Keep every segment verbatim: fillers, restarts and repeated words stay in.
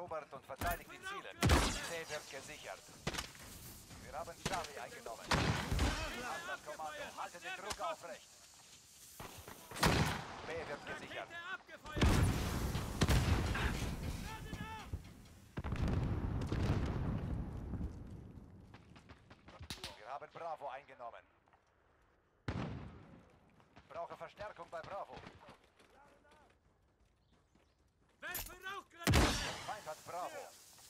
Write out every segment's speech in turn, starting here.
Erobert und verteidigt die Ziele. C wird gesichert. Wir haben Charlie eingenommen. Das Kommando, haltet den Druck aufrecht. B wird gesichert. Wir haben Bravo eingenommen. Brauche Verstärkung bei Bravo. Feind hat Bravo.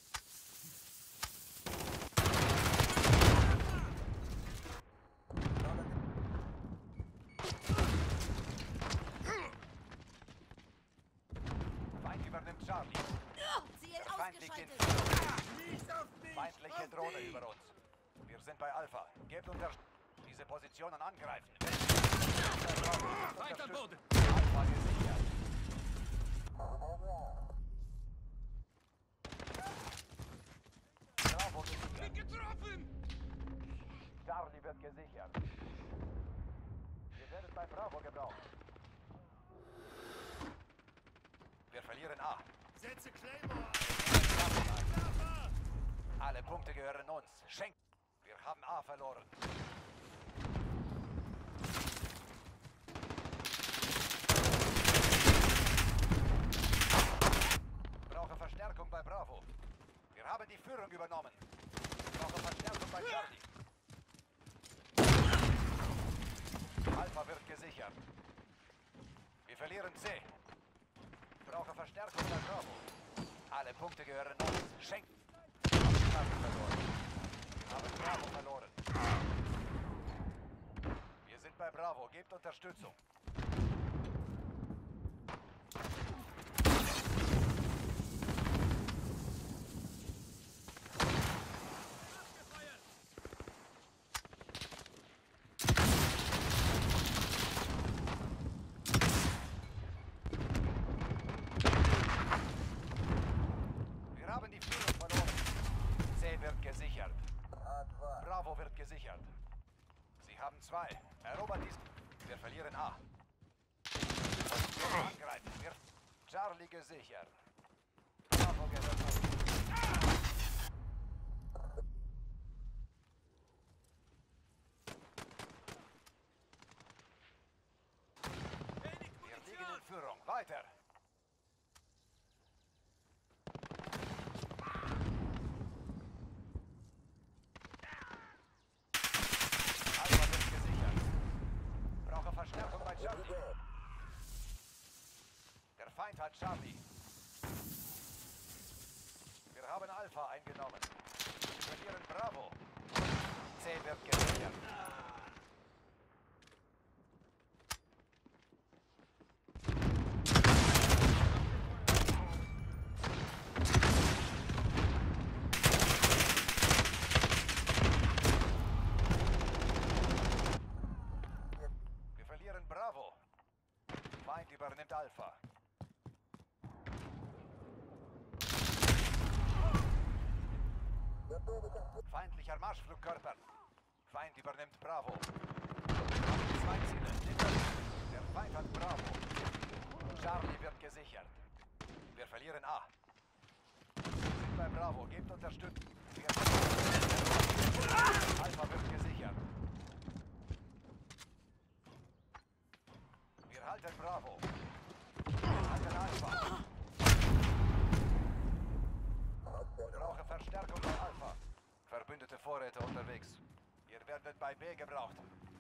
Feind übernimmt Charlie. Ziel Der Feind liegt in ausgeschaltet. feindliche Drohne über uns. Wir sind bei Alpha. Gebt unter diese Positionen angreifen. Feind am Boden. Alpha gesichert. Bravo gesichert. Getroffen! Charlie wird gesichert. Wir werden bei Bravo gebraucht. Wir verlieren A. Setze Claymore Alle Punkte gehören uns. Schenk. Wir haben A verloren. Brauche Verstärkung bei Bravo. Wir haben die Führung übernommen. Brauche Verstärkung bei Charlie. Alpha wird gesichert. Wir verlieren C. Brauche Verstärkung bei Bravo. Alle Punkte gehören uns. Schenk. Charlie verloren. Wir haben Bravo verloren. Wir sind bei Bravo. Gebt Unterstützung. Wir haben die Führung verloren. C wird gesichert. Bravo wird gesichert. Sie haben zwei. Erobert dies. Wir verlieren A. Angreifen. Wir Charlie gesichert. Bravo gehört uns. Wir liegen in Führung. Weiter. Alpha wird gesichert. Brauche Verstärkung bei Charlie. Der Feind hat Charlie. Wir haben Alpha eingenommen. Wir verlieren Bravo. C wird gesichert. Wir verlieren Bravo. Feind übernimmt Alpha. Feindlicher Marschflugkörper. Feind übernimmt Bravo. Wir haben zwei Ziele. Der Feind hat Bravo. Charlie wird gesichert. Wir verlieren A. Wir sind bei Bravo. Gebt Unterstützung. Wir Alpha wird gesichert. Wir halten Bravo. Wir halten Alpha. Ich brauche Verstärkung bei Alpha. Verbündete Vorräte unterwegs. Ihr werdet bei B gebraucht.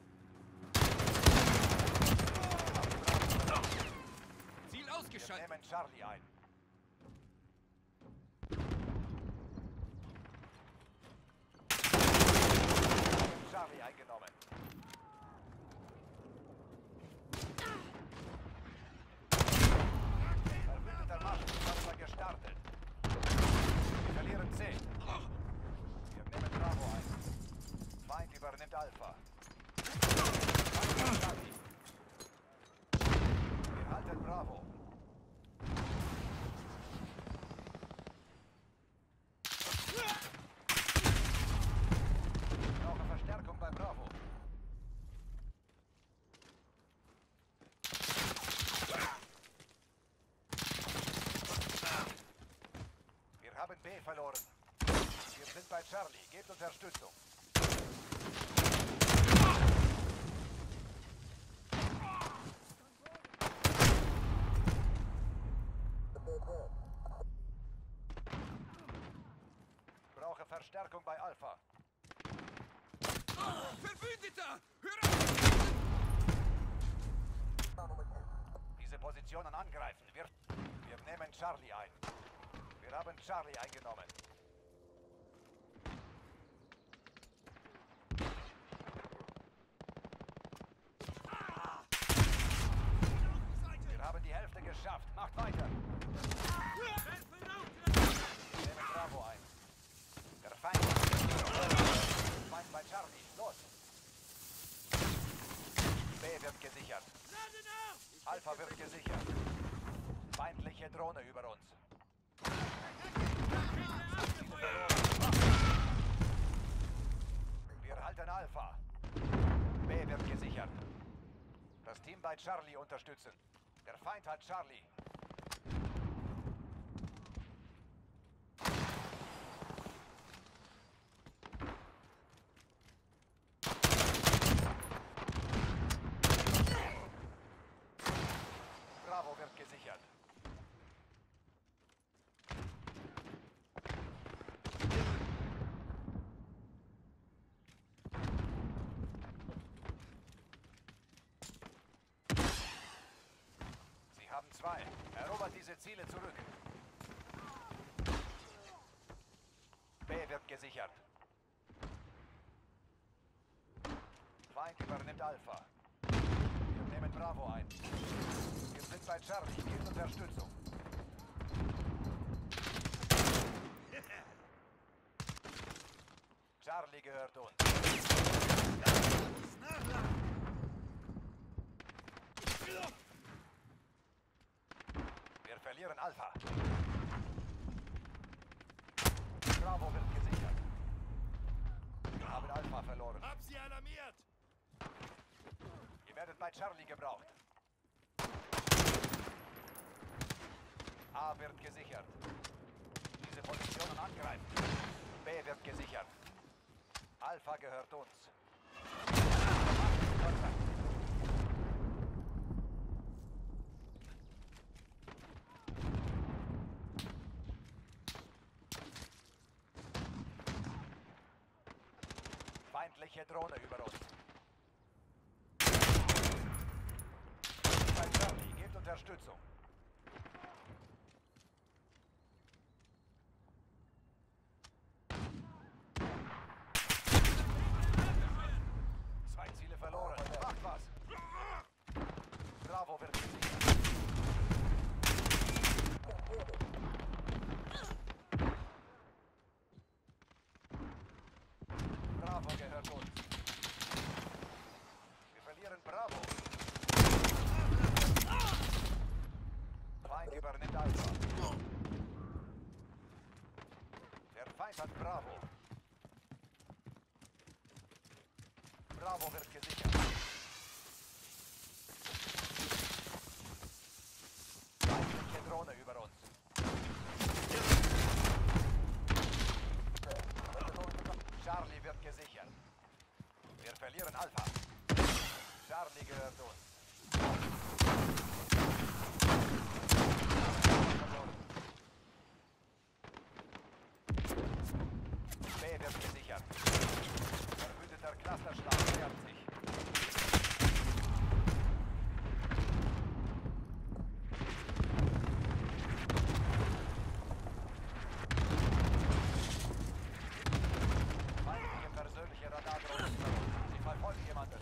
Ziel Wir ausgeschaltet. nehmen Charlie ein. Charlie eingenommen. Verbündeter Marschflugkörper gestartet. Wir verlieren C. Wir nehmen Bravo ein. Feind übernimmt Alpha. Feind hat Charlie. Wir halten Bravo. Ich brauche Verstärkung bei Bravo. Wir verloren. Wir sind bei Charlie. Gebt Unterstützung. Brauche Verstärkung bei Alpha. Verbündeter! Hör auf! Diese Positionen angreifen. Wir, wir nehmen Charlie ein. Wir haben Charlie eingenommen. Wir haben die Hälfte geschafft. Macht weiter. Wir nehmen Bravo ein. Der Feind ist Feind bei Charlie. Los. B wird gesichert. Alpha wird gesichert. Feindliche Drohne über uns. Wir halten Alpha. B wird gesichert. Das Team bei Charlie unterstützen. Der Feind hat Charlie. Bravo wird gesichert. Sie haben zwei. Erobert diese Ziele zurück. B wird gesichert. Feind übernimmt Alpha. Wir nehmen Bravo ein. Wir sind bei Charlie. Gebt Unterstützung. Charlie gehört uns. Wir verlieren Alpha. Bravo wird gesichert. Wir haben Alpha verloren. Hab sie alarmiert! Ihr werdet bei Charlie gebraucht. A wird gesichert. Diese Positionen angreifen. B wird gesichert. Alpha gehört uns. Kontakt. Feindliche Drohne über uns. Bei Charlie, gebt Unterstützung. Zwei Ziele verloren. Macht was. Bravo wird gesichert. Bravo gehört uns. Wir verlieren Bravo. Feind übernimmt Alpha. Der Feind hat Bravo. Bravo wird gesichert. Feindliche Drohne über uns. Charlie wird gesichert. Wir verlieren Alpha. Charlie gehört uns. B wird gesichert. Verbündeter Clusterschlag nähert sich. Feindliche persönliche Radardrohne über uns. Sie verfolgen jemanden.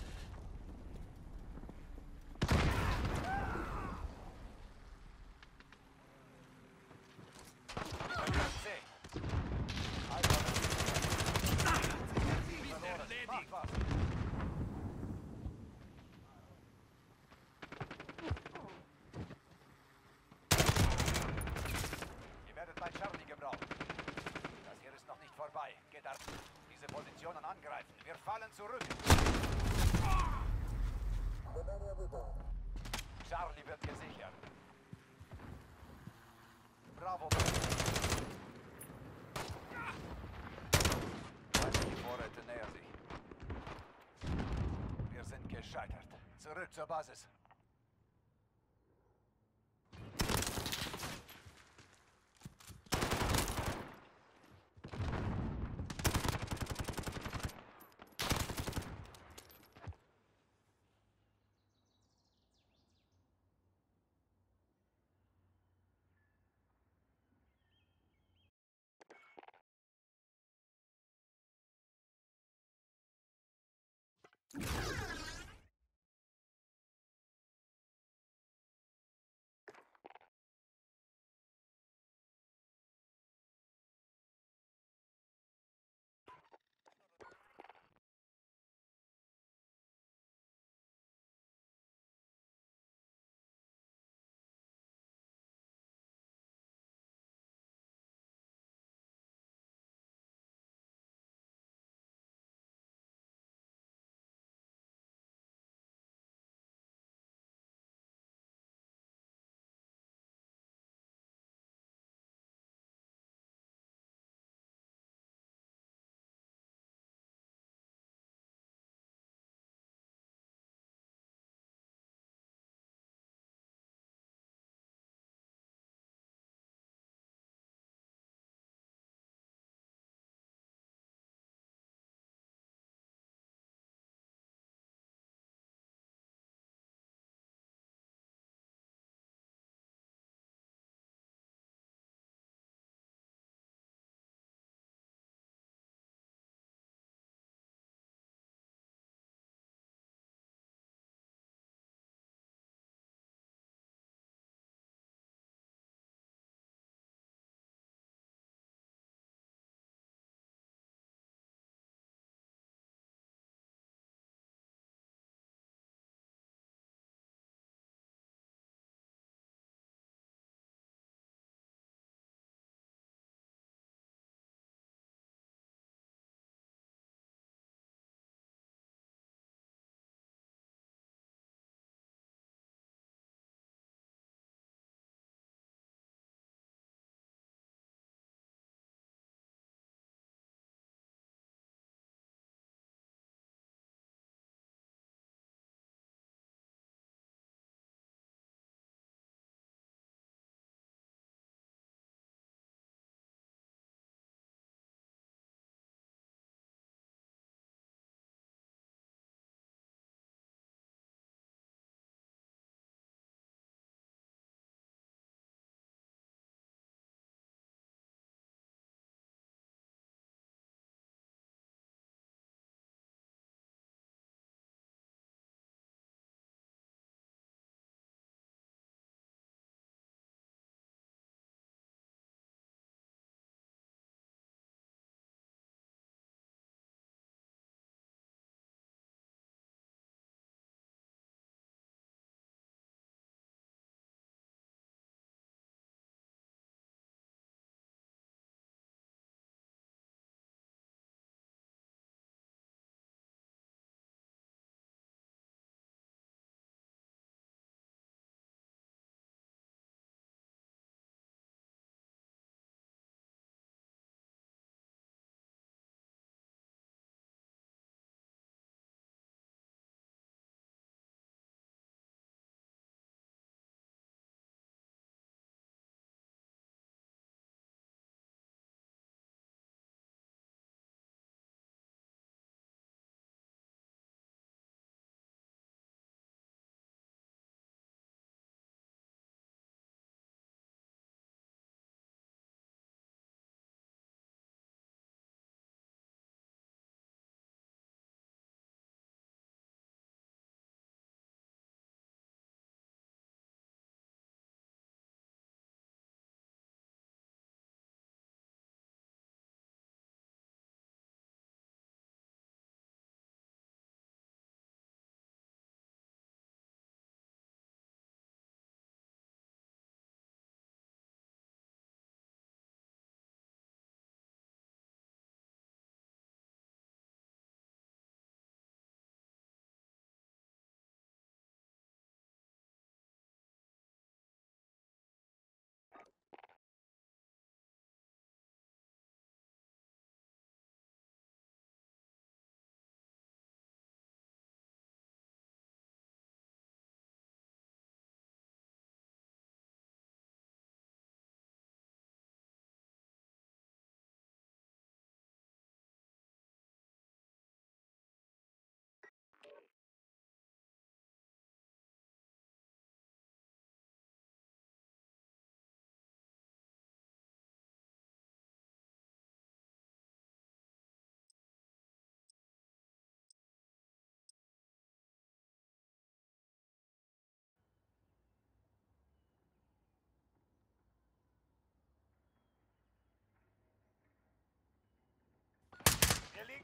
Macht was. Ihr werdet bei Charlie gebraucht. Das hier ist noch nicht vorbei. Geht ab. Diese Positionen angreifen. Wir fallen zurück. Charlie wird gesichert. Bravo. Zurück zur Basis.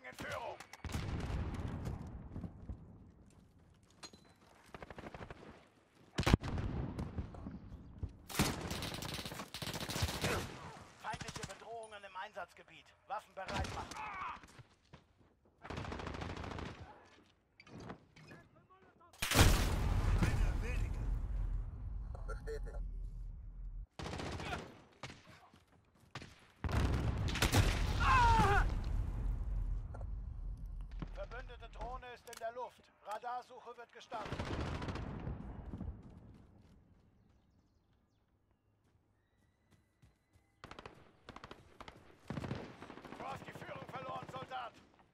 in Führung. Feindliche Bedrohungen im Einsatzgebiet. Waffen bereit machen. Einer weniger. Bestätigt. Verbündete Drohne ist in der Luft. Radarsuche wird gestartet. Du hast die Führung verloren, Soldat.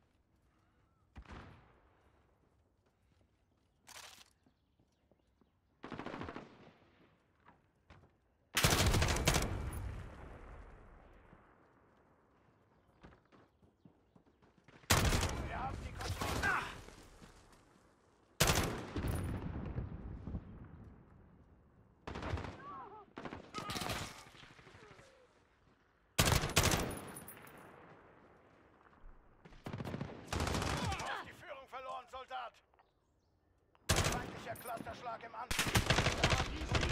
Wir haben die Kontrolle. Du hast die Führung verloren, Soldat. Feindlicher Clusterschlag im Anflug.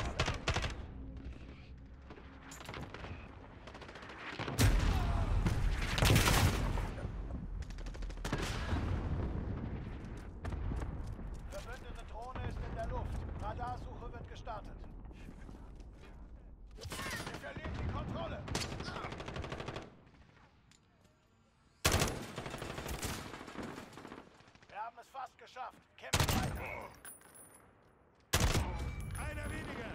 Verbündete Drohne ist in der Luft. Radarsuche wird gestartet. Wir verlieren die Kontrolle. Wir haben es fast geschafft. Kämpfen weiter. Einer weniger.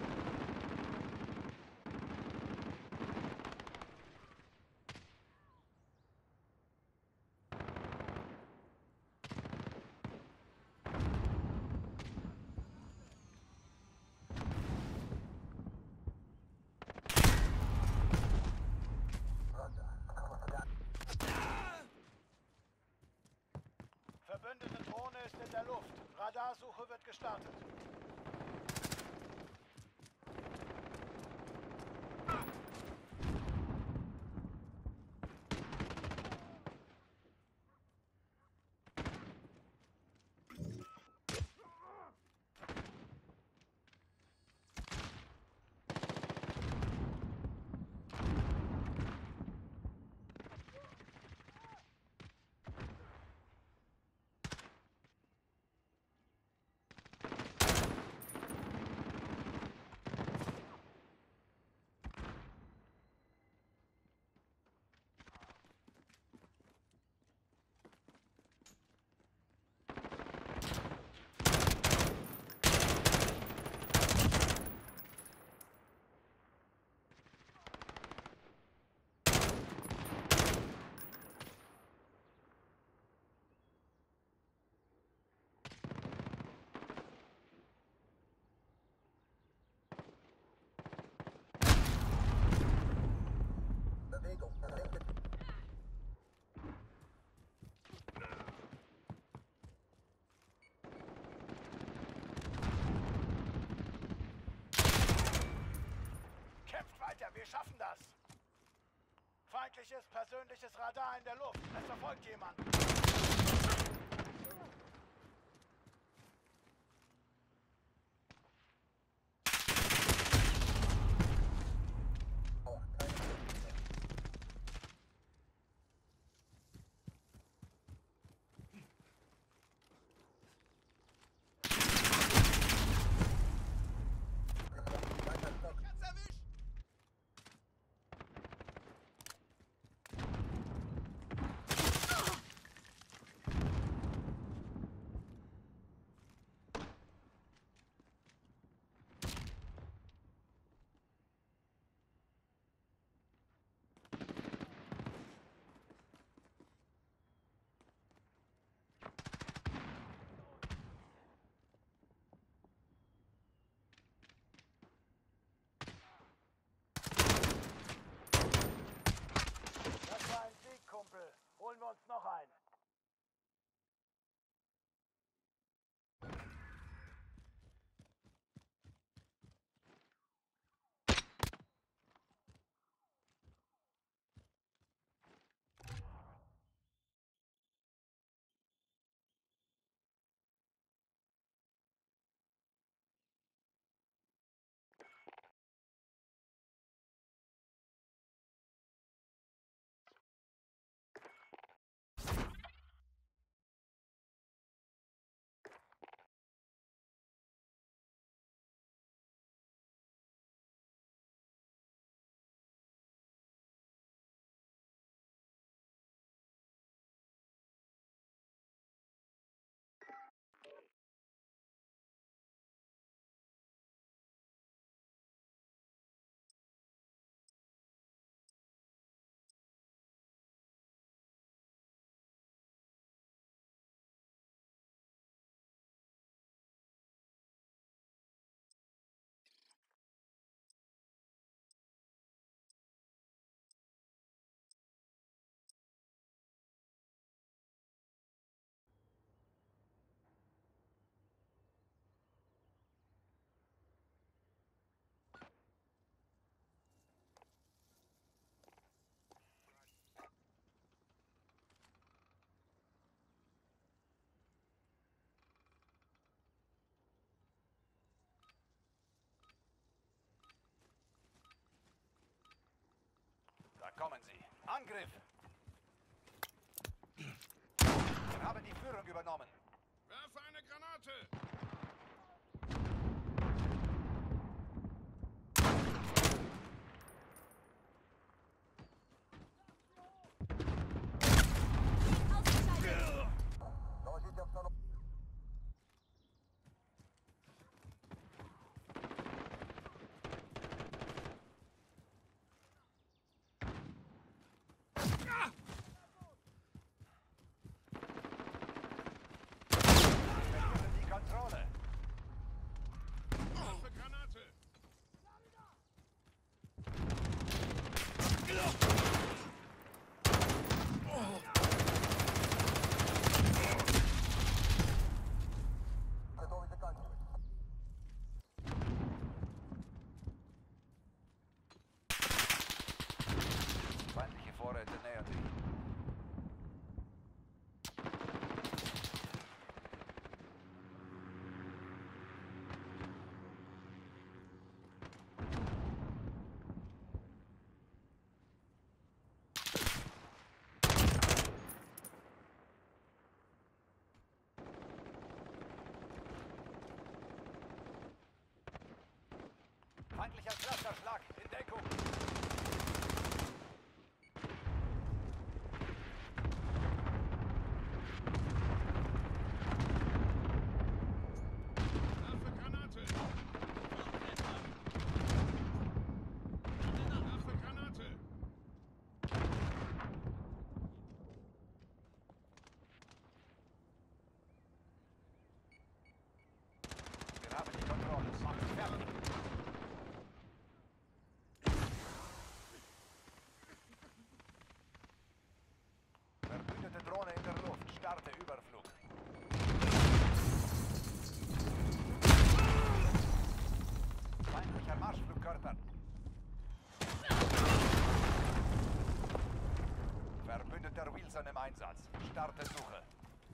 Verbündete Drohne ist in der Luft. Radarsuche wird gestartet. Bewegung. Rechte. Kämpft weiter, wir schaffen das. Feindliches persönliches Radar in der Luft. Es verfolgt jemand. Aua, keine Bewegung. Weiter Stock. Ganz erwischt. Angriff! Wir haben die Führung übernommen. Werfe eine Granate! Ausgeschaltet! Doложите обстановку. Verlieren die Kontrolle. Werfe Granate! Готовы заканчивать. Feindliche Vorräte nähern sich. Feindlicher Clusterschlag in Deckung. Werfe Granate! Werfe Granate! Wir haben die Kontrolle. Macht fertig. Verbündete Drohne in der Luft. Starte Überflug. Feindlicher Marschflugkörper. Verbündeter Wilson im Einsatz. Starte Suche.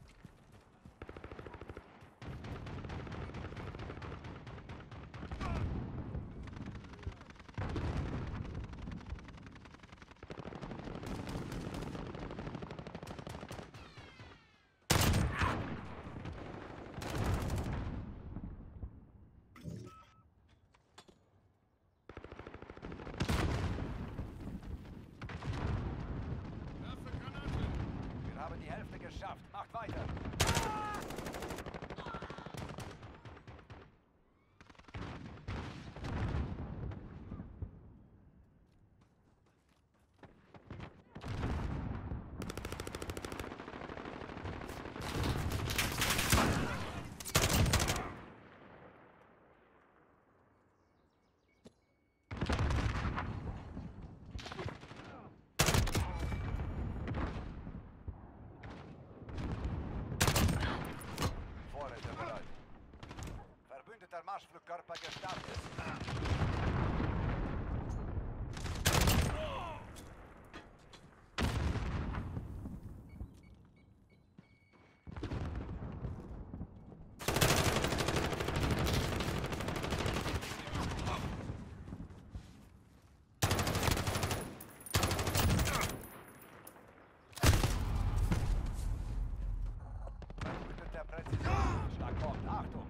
Werfe Granate! Wir haben die Hälfte geschafft. Macht weiter. Vorräte bereit. Verbündeter Marschflugkörper gestartet. Verbündeter Präzisionsschlag kommt. Achtung!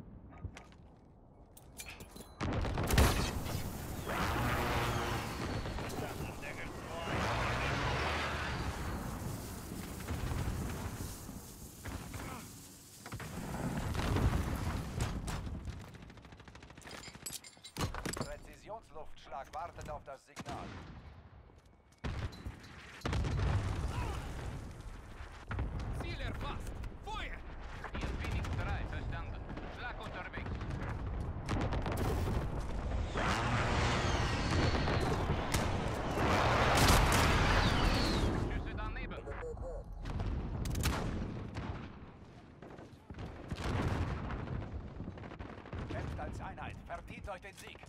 Präzisionsluftschlag wartet auf das Signal. Ziel erfasst! Feuer! Hier Phoenix drei, verstanden. Schlag unterwegs. Schüsse daneben. Kämpft als Einheit. Verdient euch den Sieg.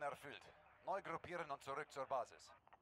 erfüllt. Neu gruppieren und zurück zur Basis.